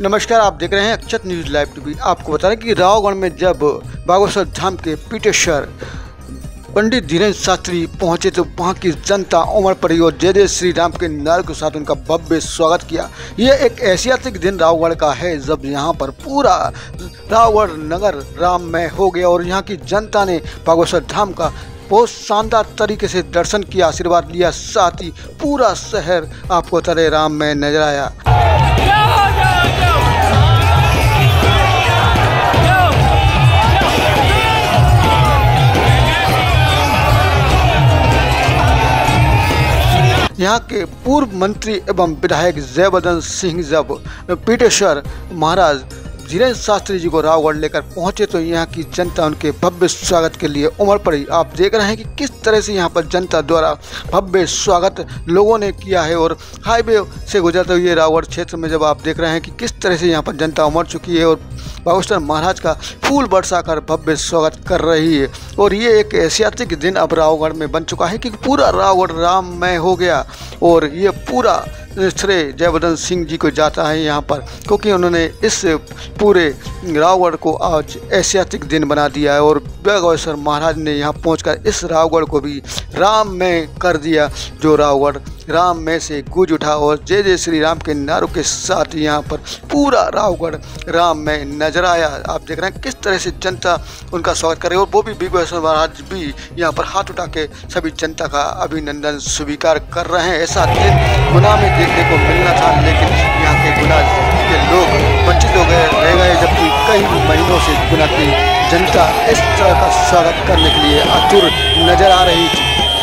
नमस्कार, आप देख रहे हैं अक्षत न्यूज़ लाइव टीवी। आपको बता रहे कि रावगढ़ में जब बागेश्वर धाम के पीठेश्वर पंडित धीरेन्द्र शास्त्री पहुंचे तो वहां की जनता उमड़ पड़ी और जय जय श्री राम के नारे के साथ उनका भव्य स्वागत किया। यह एक ऐतिहासिक दिन रावगढ़ का है जब यहां पर पूरा रावगढ़ नगर राममय हो गया और यहां की जनता ने बागेश्वर धाम का बहुत शानदार तरीके से दर्शन किया, आशीर्वाद लिया, साथ ही पूरा शहर आपको तरह राममय नजर आया। यहाँ के पूर्व मंत्री एवं विधायक जयवर्धन सिंह जब पीठेश्वर महाराज धीरेन्द्र शास्त्री जी को रावगढ़ लेकर पहुंचे तो यहाँ की जनता उनके भव्य स्वागत के लिए उमड़ पड़ी। आप देख रहे हैं कि किस तरह से यहाँ पर जनता द्वारा भव्य स्वागत लोगों ने किया है और हाईवे से गुजरते हुए रावगढ़ क्षेत्र में जब आप देख रहे हैं कि किस तरह से यहाँ पर जनता उमड़ चुकी है और बागेश्वर महाराज का फूल बरसा कर भव्य स्वागत कर रही है। और ये एक ऐतिहासिक दिन अब रावगढ़ में बन चुका है कि पूरा रावगढ़ राममय हो गया और ये पूरा श्रेय जयवर्धन सिंह जी को जाता है यहाँ पर, क्योंकि उन्होंने इस पूरे रावगढ़ को आज ऐतिहासिक दिन बना दिया है और बागेश्वर महाराज ने यहाँ पहुंचकर इस रावगढ़ को भी राममय कर दिया। जो रावगढ़ राममय से गूंज उठा और जय जय श्री राम के नारों के साथ यहाँ पर पूरा रावगढ़ राममय नजर आया। आप देख रहे हैं किस तरह से जनता उनका स्वागत कर रही है और वो भी बागेश्वर महाराज भी यहाँ पर हाथ उठा के सभी जनता का अभिनंदन स्वीकार कर रहे हैं। ऐसा दिन गुना में देखने को मिलना था, लेकिन यहाँ के गुना के लोग वंचित हो गए रह गए, जबकि कई महीनों से गुना की जनता इस तरह का स्वागत करने के लिए आतुर नजर आ रही थी।